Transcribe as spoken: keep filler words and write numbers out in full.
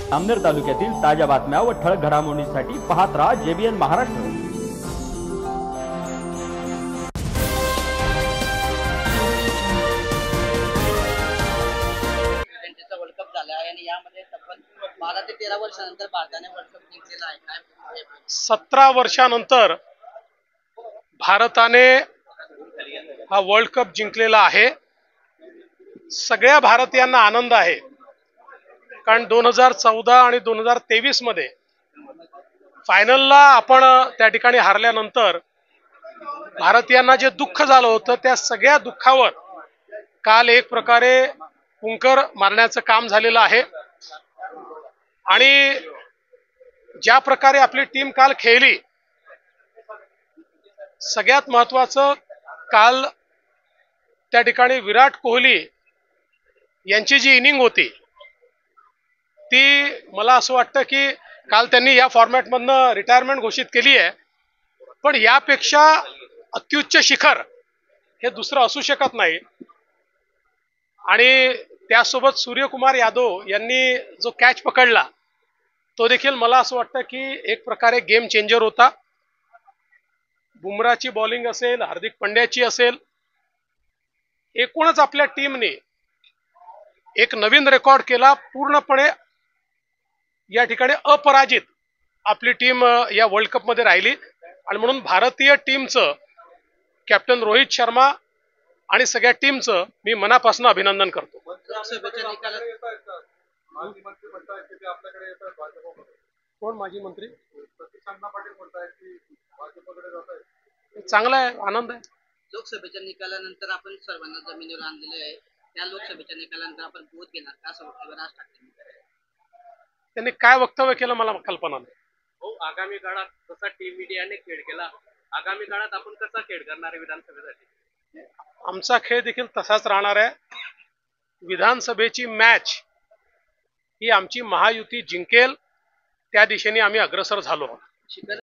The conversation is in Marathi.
अमनेर तालुक्यातील ताज्या बातम्या व ठळक घडामोडींसाठी पाहत राहा जेबीएन महाराष्ट्र। वर्ल्ड कप झाला आहे आणि यामध्ये तब्बल बारा ते तेरा वर्षानंतर भारताने वर्ल्ड कप जिंकलेला आहे। काय सतरा वर्षानंतर भारताने हा वर्ल्ड कप जिंकलेला आहे। सगळ्या भारतीयांना आनंद आहे, कारण दोन हजार चौदा आणि दोन हजार तेवीस मध्ये फायनलला आपण त्या ठिकाणी हारल्यानंतर भारतीयांना जे दुःख झालं होतं त्या सगळ्या दुःखावर काल एक प्रकारे पुंकर मारण्याचं काम झालेलं आहे। आणि ज्या प्रकारे आपली टीम काल खेळली, सगळ्यात महत्त्वाचं काल त्या ठिकाणी विराट कोहली यांची जी इनिंग होती ती मला असं वाटतं की काल त्यांनी या फॉर्मॅटमधनं रिटायरमेंट घोषित केली आहे, पण यापेक्षा अत्युच्च शिखर हे दुसरं असू शकत नाही। आणि त्यासोबत सूर्यकुमार यादव यांनी जो कॅच पकडला तो देखील मला असं वाटतं की एक प्रकारे गेम चेंजर होता। बुमराची बॉलिंग असेल, हार्दिक पंड्याची असेल, एकूणच आपल्या टीमने एक नवीन रेकॉर्ड केला। पूर्णपणे या ठिकाणी अपराजित आपली टीम या वर्ल्ड कप मध्ये राहिली आणि म्हणून भारतीय टीमचं कॅप्टन रोहित शर्मा आणि सगळ्या टीमचं मी मनापासून अभिनंदन करतो। कोण माजी मंत्री? चांगला आहे, आनंद आहे। लोकसभेच्या निकालानंतर आपण सर्वांना जमिनीवर आणलेले आहे। त्या लोकसभेच्या निकालानंतर आपण बोध घेणार का असं वक्तव्य राज ठाकरे त्यांनी काय वक्तव्य केलं मला कल्पना नाही। हो, आगामी काळात कसा टीम इंडियाने खेळ केला, आगामी काळात आपण कसा खेळ करणार आहे विधानसभेसाठी? आमचा खेळ देखील तसाच राहणार आहे। विधानसभेची मॅच ही आमची महायुती जिंकेल त्या दिशेने आम्ही अग्रसर झालो। शिखर